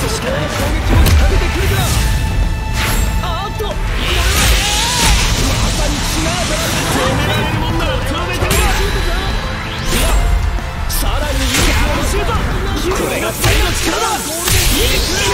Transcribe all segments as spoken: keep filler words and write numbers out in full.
しかない。攻撃を仕掛けてくるか。あーっと、まさに血が当たられた。攻められるもんなら止めてみろ。いや、さらにいいシュート。これが二人の力だ。ゴールデンキック。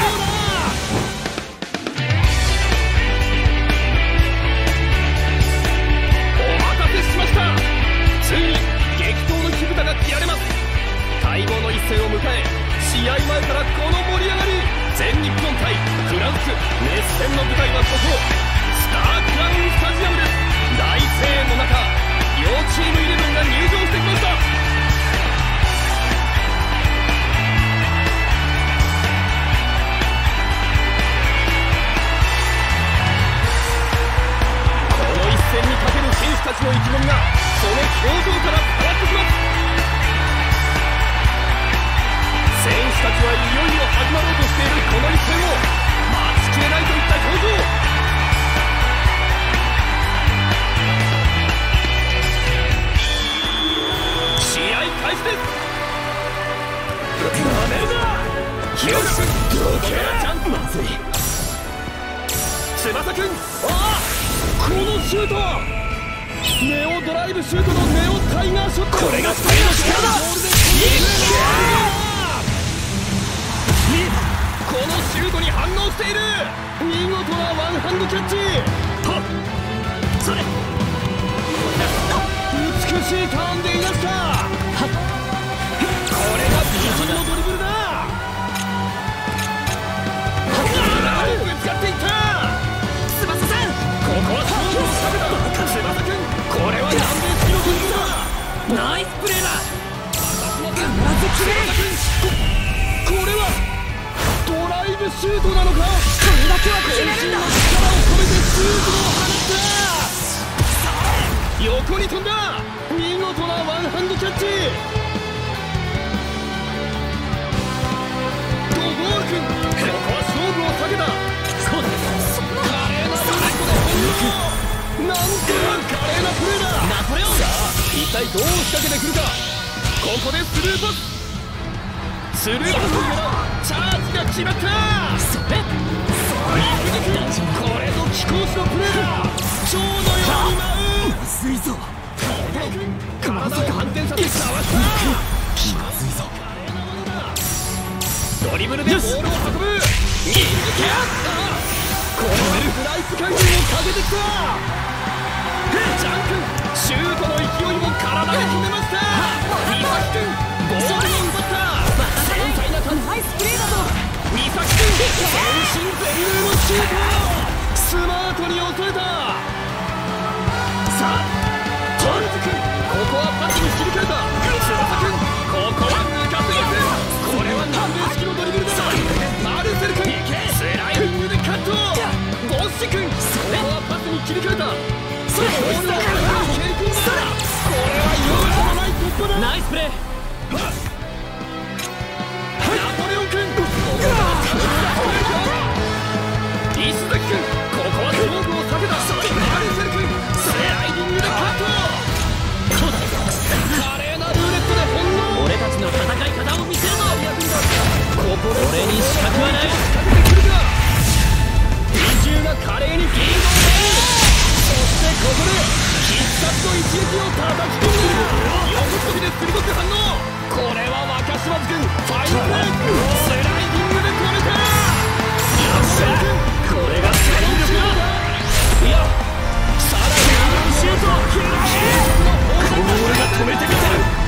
お待たせしました。ついに激闘の火蓋が切られます。待望の一戦を迎え、試合前からこの盛り上がり。全日本対フランス、熱戦の舞台はここスタークラウンスタジアムです。大声援の中、両チームイレブンが入場してきました。この一戦にかける選手たちの意気込みがその表情から伝わってきます。選手たちはいよいよ始まろうとしているこの一戦を待ちきれないといった表情。試合開始です。なめるな。よし、どけ。チャンス。まずい。翼くん、ああ、このシュート。ネオドライブシュートのネオタイガーショット。これがふたりの力だ。このシュートに反応している。見事なワンハンドキャッチ。はっ、それ。美しいターンでいなした。はっ、これが美人のドリブルだ。はっ、ぶつかっていった。翼さん、ここは勝負を仕掛けた。翼くん、これは南米式のドリブルだ。ナイスプレーだ。必ず決める。これはドライブシュートなのか。これだけは決めるんだ。力を込めてシュートを放った。横に飛んだ。見事なワンハンドキャッチ。ドゴール君、ここは勝負を避けた。そうだ、華麗なルーレットで翻弄。なんという華麗なプレーだ。ナポレオン。さあ、一体どう仕掛けてくるか。ここでスルーパス。スルーパスを狙う。チャージが決まった。それ、これぞ貴公子のプレーだ。蝶のように舞う。まずいぞ。体を反転させてかわした。気まずいぞ。ドリブルでボールを運ぶ。右手。これでフライス回転をかけてきた。ジャン君、シュートの勢いも体で止めました。美咲君、ボールを奪った。繊細なターン。ナイスプレーだぞ。美咲君、全身全霊のシュート。スマートに抑えた。さあ、チャールズ君、ここはパスに切り替えた。翼君、ここは抜かせません。これは南米式のドリブルだ。マルセル君、スライディングでカット。ボッシ君、ここはパスに切り替えた。ボールを蹴り込んだ。これは容赦のない突破だ。ナイスプレー。ナポレオン君、石崎君、ここは勝負を避けた。マルセル君、スライディングでカット。華麗なルーレットで翻弄。俺たちの戦い方を見せるぞ。ここで俺に資格はない。比重が華麗にフィールドを奪う。そしてここで必殺の一撃を叩き込む。横飛びで鋭く反応。これは若島津君、ファインプレー。スライディングで止めた。よっしゃ、これが戦力だ。いや、さらにシュート。この俺が止めてみせる。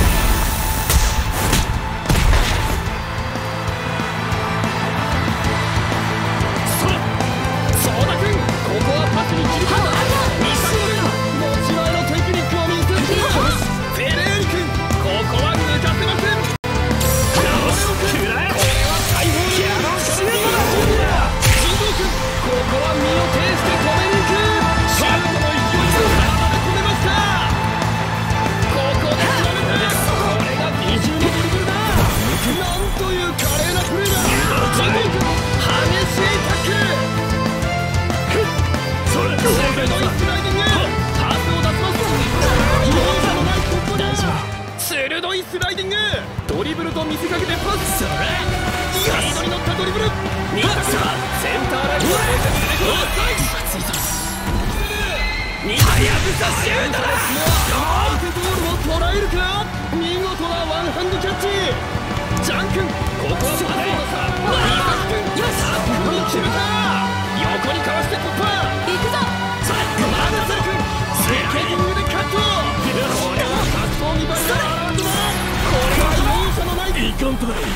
そう、そうだ君、ここはパスに切り替えた。ミサイル持ち前のテクニックを見せつける。フェレーリ君、ここは抜かせません。これは大砲にキャノンシュートだ。神藤君、ここは身を挺して止めに行く。シュートの勢いを体で止めました。ここで決めた。これが美獣のドリブルだ。なんという華麗なプレーだ。神藤君、激しいタックル。それ、それのスライディング。パスを出します。容赦のない突破だ。鋭いスライディング。ドリブルと見せかけてパス。それ、スピードにブル新田君センターラインを越えて出てくる。はやぶさシュートだ。相手ボールを捉えるか。見事なワンハンドキャッチ。ジャン君ここはパスの差。新田君さあ組み決めた。横にかわして突破。行くぞ。さあマナサ君スケーティングでカット。これは格闘技バリのアラートだ。これは容赦のないいかんとだ。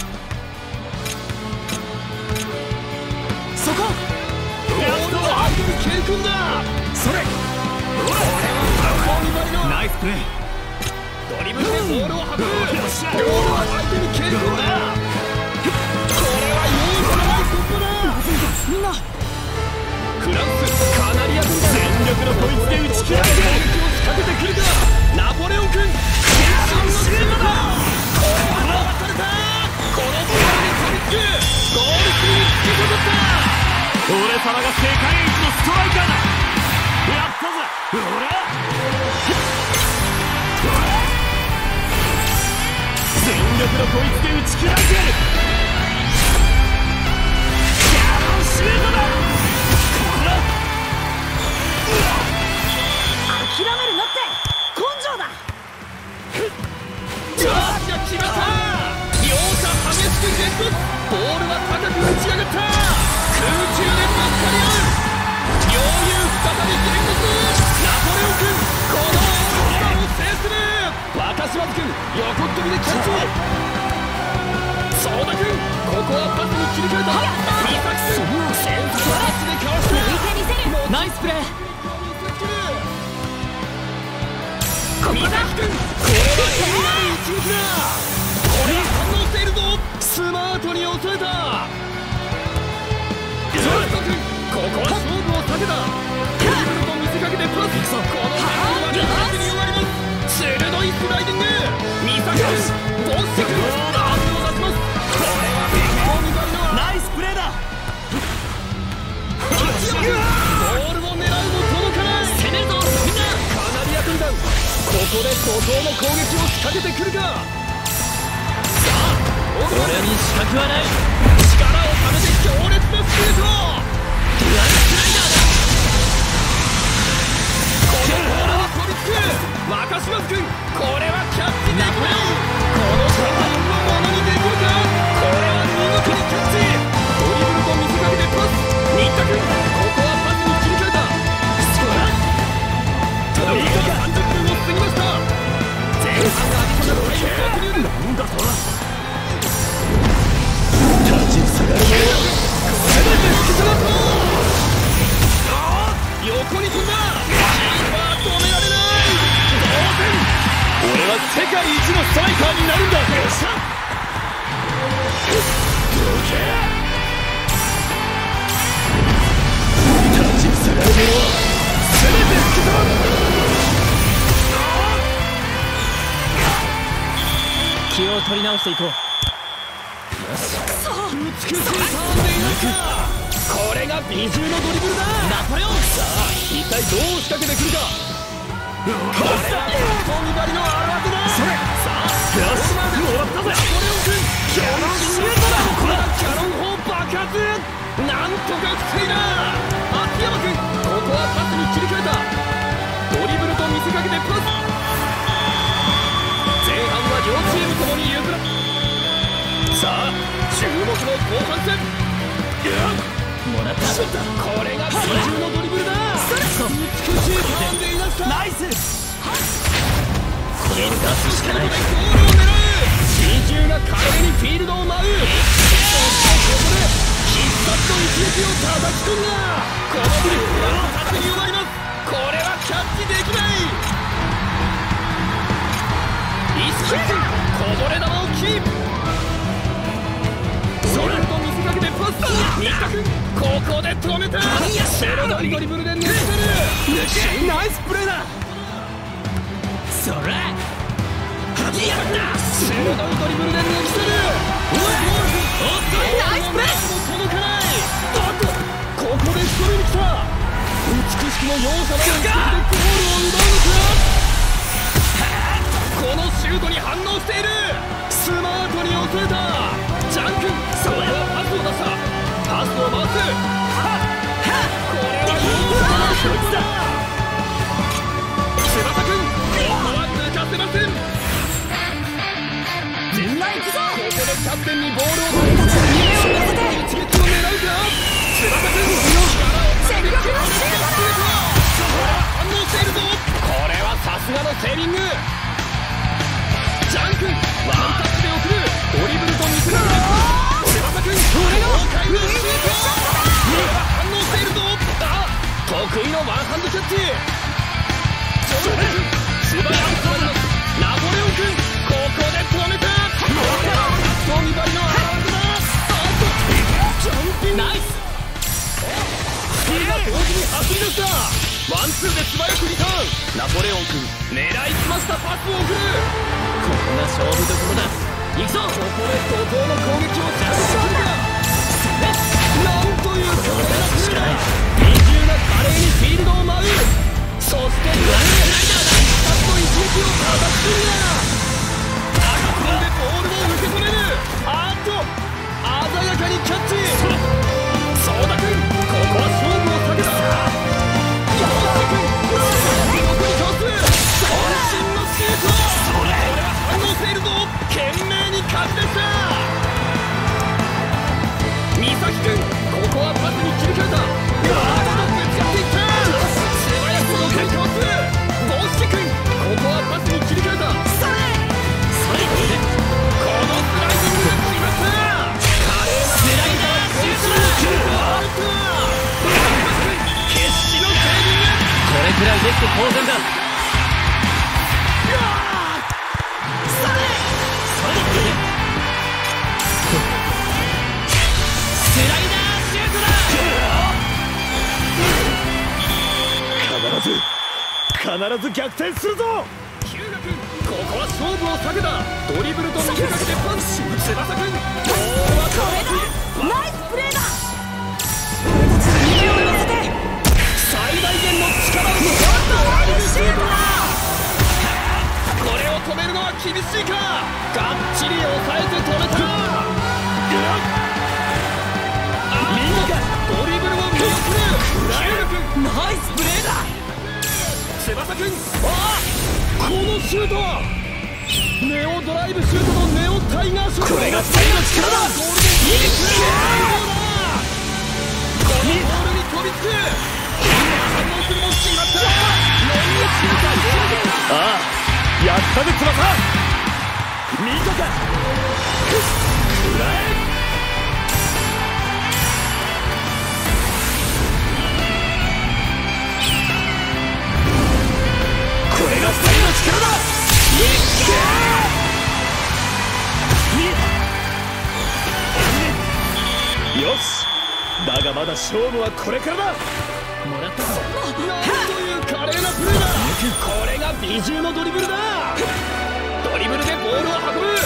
そこボールを相手に蹴り込んだ。それこれは格闘技バリのナイスプレー。ドリブルでボールを運ぶ。ボールは相手に蹴り込んだ。これは容赦のない突破だ。みんなフランスカナリア軍団全力のこいつで打ち切られて攻撃を仕掛けてくるか。ナポレオン君渾身のシュートだ。これは回された。このボールで飛びつく。ゴールキーに突き刺さった。俺様が世界一のストライカーだ。やったぜ俺。全力のこいつで打ち切られてやる。キャノンシュートだ。諦めるなって根性だ。よっしゃ決まった。両者激しく激突。ボールは高く打ち上がった。空中でぶつかり合う。両雄再び激突。ナポレオン君この大技を制する。若島津君横っ飛びでキャッチ。ソーダ君ここはパスに切り替えた。三崎君センスタッチでかわした。ナイスプレー。ここだ。これは気になる一撃だ。これは反応しているぞ。スマートに抑えた。ジョート君ここは勝負を避けた。ドリブルと見せかけてパス。このボールは逆に終わります。鋭いスライディング。三崎君ボッシ君ダブルを出します。これはビッグボールバリのナイスプレーだ。ボールを狙うも届かない。攻めるぞみんな。カナリア軍団ここで怒涛の攻撃を仕掛けてくるか。さあ俺に資格はない。力をためて強烈なスピード。ドライスライダーだ。このボールに飛びつく。若島津君これはキャッチできない。このタイムをものにできるか。これは見事にキャッチ。ドリブルと見せかけてパス。新田君ここはパスに切り替えた。そらトリガーさんじゅっぷんを過ぎました。前半がアディショナルタイム突入。なんだと立ちふさがるもの全て吹き飛ばそう。横に飛んだ。キーパー止められない。同点。俺は世界一のストライカーになるんだ。よっしゃどけ。立ちふさがるもの全て吹き飛ばす。気を取り直していこう。よし美しいターンでいなく。これが美獣のドリブルだ。ナポレオンさあ一体どう仕掛けてくるか。これは格闘技バリのアラートだ。それさあよしもらったぜ。ナポレオン君キャノンシュートだ。これはキャノン砲爆発。なんとか防いだ。秋山君ここはパスに切り替えた。ドリブルと見せかけてパス。前半は両チームともに譲らさあ注目の後半戦。もらった。これが美獣のドリブルだ。美しいターンでいなした。ナイス。これを出すしかない。ゴールを狙う。美獣が華麗にフィールドを舞う。そしてここで必殺の一撃を叩き込んだ。このドリブルは縦に埋まります。これはキャッチできない。一瞬こぼれ球をキープ。ドリブルと見せかけてパス。新田君ここで止めた。鋭いドリブルで抜けてる。ナイスプレーだ。それやった。鋭いドリブルで抜き去る。ナイスプレーも届かない。あっとここで仕留めに来た。美しくも容赦ない一撃でゴールを奪うのか。このシュートに反応している。スマートに抑えた。ジャン君それはパスを出しパスを回す。これは見事な勝負だ。翼くん、ここは抜かせません。みんな行くぞ。ここでキャプテンにボールを取り出す。一撃を狙うか。翼くん、全力のシュートだ。反応しているぞ。これはさすがのセービング。ジャン君、ワンタッチで送る。ドリブルと見せる。翼くん、豪快なシュート。反応しているぞ。あ、得意のワンハンドキャッチ。ジョル君、素早く止まります。ナポレオン君、ここで止めた。一見張りのアラウンドだ。あっとジャンピングナイス。ふたりが同時に走り出した。ワンツーで素早くリターン。ナポレオン君、狙いすましたパスを送る。ここが勝負どころだ。行くぞ。ここで怒涛の攻撃を仕掛けてくるか。なんという華麗なプレーだ。二重な華麗にフィールドを舞う。そしてグランドライダーだ。パスの一撃をたたき込んだ。赤コンでボールを受け止める。あっと鮮やかにキャッチ。ソーダ君、ここは勝負を避けた。ヨウセ君、横に倒す。渾身のシュート。これは反応しているぞ。懸命に勝ち出した。美咲君、ここはパスに切り替えた。ガードとぶつかっていった。素早く横に倒す。ボッシ君、ここはパスに切り替えた。それ最後でこのスライディングが決まった。華麗なスライダーシュートだ。決死のセービング。これくらいできて当然だ。それそれスライダーシュートだ。必ず必ず逆転するぞ。ヒューガ君、ここは勝負を避けた。ドリブルと見せかけてパンチ。翼君、これだ。ナイスプレーだ。勢いを乗せて最大限の力を使ったシュートだ。これを止めるのは厳しいか。がっちり抑えて止めた。みんながドリブルを見送る。ヒューガ君、ナイスプレーだ。翼君、ああこのシュートはネオドライブシュートのネオタイガーショット。これが最の力だ。ゴールデンイエス。このボールに飛びつく。反応するも決まった。ああやったね翼。見たか。裏へ。これがふたりの力だ。いっけー。よし、だがまだ勝負はこれからだ。もらったぞ。なんという華麗なプレーだ。これが美獣のドリブルだ。ドリブルでボールを運ぶ。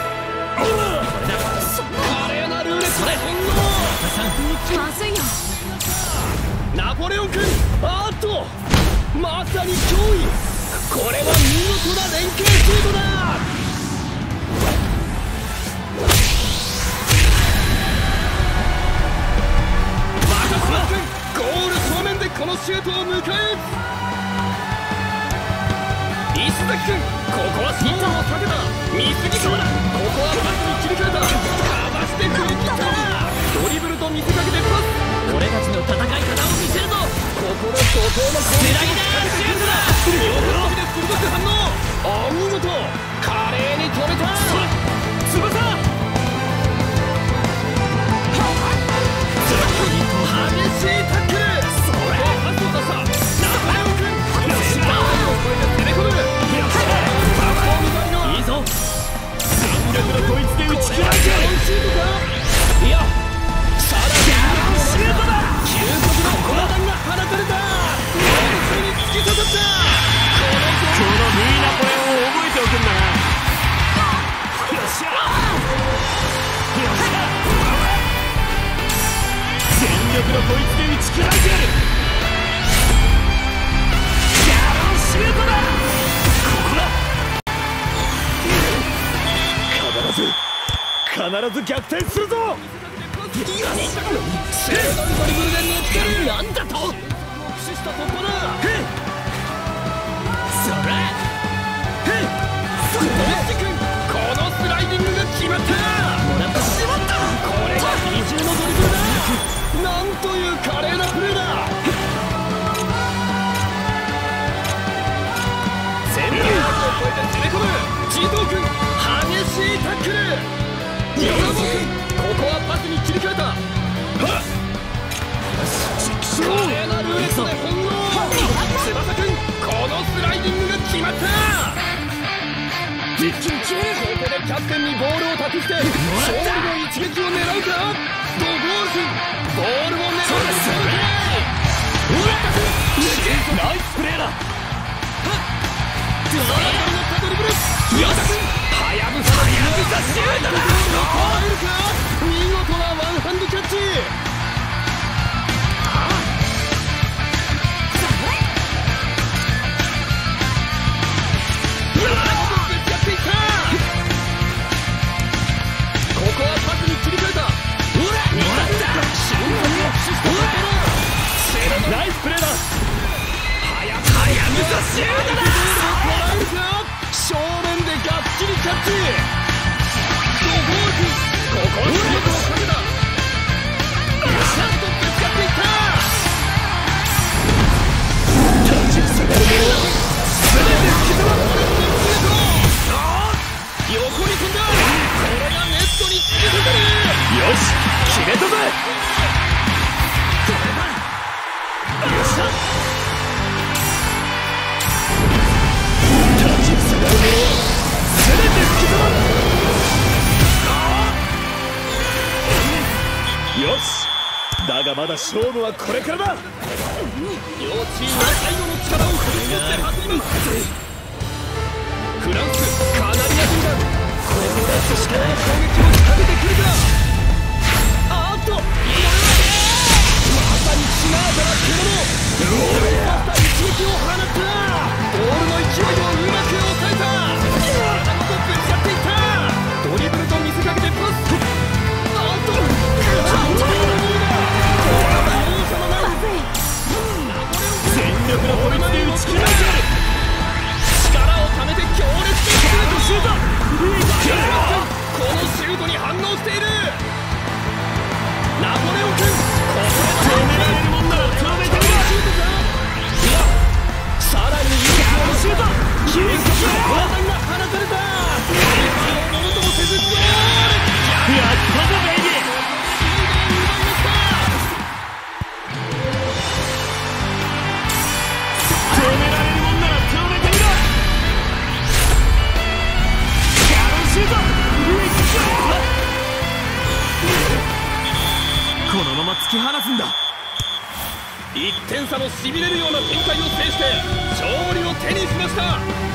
華麗なルーレットで翻弄。まずいよ。ナポレオン君、あーっとまさに脅威。これは見事な連携シュートだ。ゴール正面でこのシュートを迎え。石崎君、ここは勝負を避けた。水木川だ。ここはパスに切り替えた。かわして振り切った。ドリブルと見せかけてパス。俺たちの戦い方を見せるぞ。ここで怒涛のスライダーシュートだ。両飛びで鋭く反応。お見事、華麗に止めた。翼激しいタックル。それパスを出した。ナポレオン君、センターラインを越えて攻め込む。いいぞ。戦略のこいつで打ち切られて。いや、さらにシュートだ。究極の砲弾が放たれた。ゴール中に突き刺さった。このルイナポレオンを覚えておくんだな。よっしゃよっしゃ。全力のこいつで打ち切られてやる。ギャロンシュートだ。ここだ。必ず必ず逆転するぞ。 鋭いドリブルで乗ってる。なんだと駆使した突破だ。それ小林君、このスライディングが決まった。もらってしまった。これが比重のドリブルだ。なんという華麗なプレーだ。センターバックを越えて攻め込む地頭君、激しいタックル。山本君、ここはパスに切り替えた。華麗なルーレットで翻弄。翼君、このスライディングが決まった。一気に決める。ここでキャプテンにボールを託して勝利の一撃を狙うか。ドゴール君、ボールを狙う。そうですよね。ナイスプレーだ。ドラゴンのドリブル。よし、はやぶさのはやぶさシュートだ。入るか。見事なワンハンドキャッチ。ここはパスに切り替えた。ナイスプレーだ。はやぶさシュートだ。正面でがっちりキャッチ。ドゴール君、ここはスピードをかけた。シャッとぶつかっていった。立ちふさがるものは全て吹き飛ばす。横に飛んだ。これがネットに突き刺さる。よし、決めたぜ。これだ。よっしゃ。立ちふさがるものは全て吹き飛ばす。よし、だがまだ勝負はこれからだ。両チームは最後の力を振り絞って走ります。フランス、カナリア軍団、ここでしか攻撃を仕掛けてくるか。あーっと、まさに血が当たら獣。ロールを割った一撃を放った。ボールの勢いをうまく抑えた。体ごとぶつかっていった。ドリブルと見せかけてパス。あーっと、全力のホイップで打ち切られている。力をためて強烈なシュート。このシュートに反応している。ナポレオン君、ここで止められるもんなら止めてみろ。さらにいいシュート。究極の砲弾が放たれた。ものともせずゴール。やったぞベイビー。止められるもんなら止めてみろ。このまま突き放すんだ。いってん差のしびれるような展開を制して勝利を手にしました。